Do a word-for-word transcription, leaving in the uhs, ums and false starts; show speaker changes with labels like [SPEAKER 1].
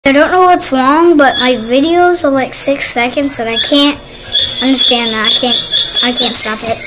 [SPEAKER 1] I don't know what's wrong, but my videos are like six seconds and I can't understand that. I can't I can't stop it.